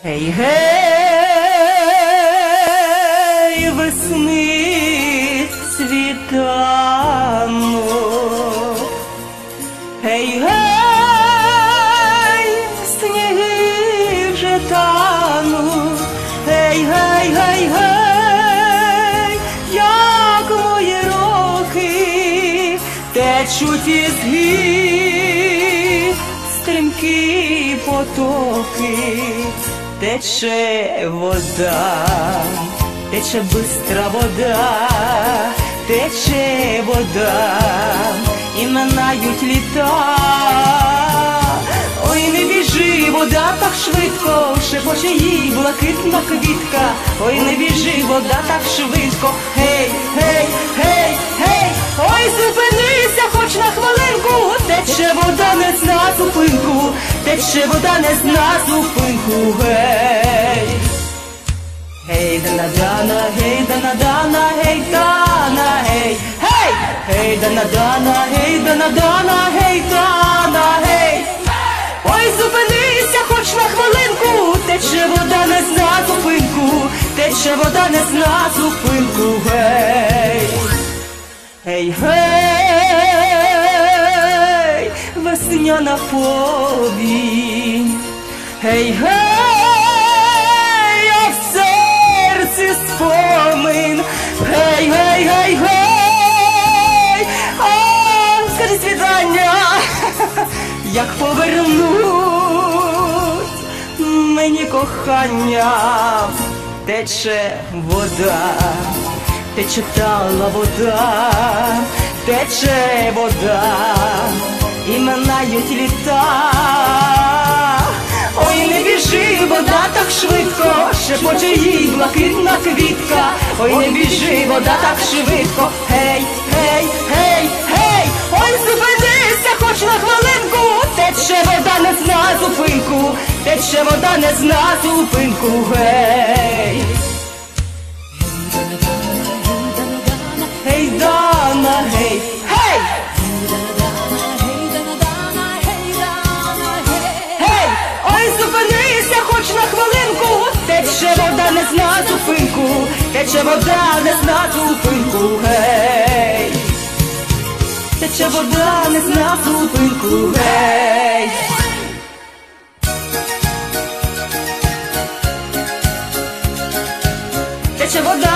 Гей, гей, весни світанок, гей, гей, сніги вже тануть, гей, гей, гей, гей, як мої роки течуть із гір стрімкі потоки. Тече вода, тече бистра вода, тече вода, і минають літа. Ой, не біжи, вода так швидко, шепоче їй блакитна квітка. Ой, не біжи, вода так швидко, гей, гей, гей, гей. Ой, зупинися хоч на хвилинку, тече вода не зна зупинку, тече вода не зна зупинку, гей. Гей, дана-дана, гей, дана-дана, гей, дана, гей, гей. Гей, дана-дана, гей, дана-дана, гей, дана, гей. Ой, зупинися хоч на хвилинку, тече вода не зна зупинку, тече вода не зна зупинку, гей. Гей, гей, весняна повінь, гей, гей, а в серці спомин, гей, гей, гей, гей, а скажи свідання, як повернуть мені кохання. Тече вода, тече тала вода, тече вода, і минають літа. Ой, не біжи, вода так швидко, шепоче їй блакитна квітка. Ой, не біжи, вода так швидко, гей, гей, гей, гей. Ой, зупинися хоч на хвилинку, тече вода не зна зупинку, тече вода не зна зупинку, гей. Гей, дана, гей, гей! Гей! Ой, зупинися хоч на хвилинку, тече вода не зна зупинку, тече вода не зна зупинку, гей! Тече вода не зна зупинку, гей! Тече вода